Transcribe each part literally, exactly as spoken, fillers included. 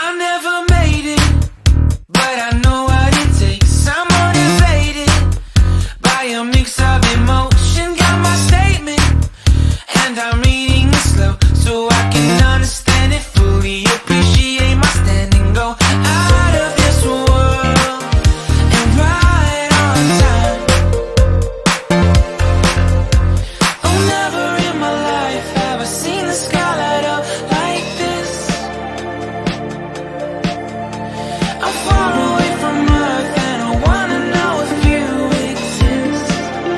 I never made it, but I know what it takes. I'm motivated by a mix of emotion. Got my statement, and I'm reading it slow so I can understand it fully. Appreciate my standing, go out of this world and right on time. Oh, never in my life have I seen the sky light up like this. I'm far away from Earth and I wanna know if you exist.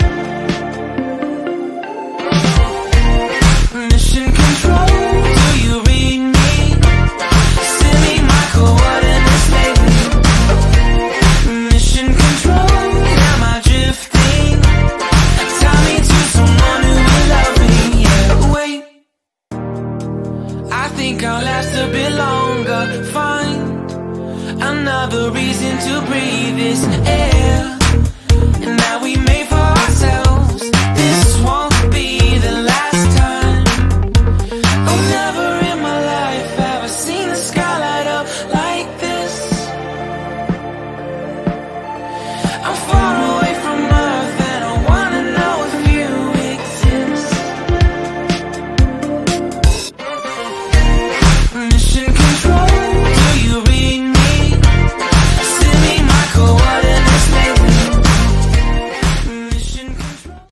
Mission control, do you read me? Send me my coordinates lately. Mission control, am I drifting? Tie me to someone who will love me. Yeah, wait, I think I'll last a bit longer. Find another reason to breathe this air, and that we may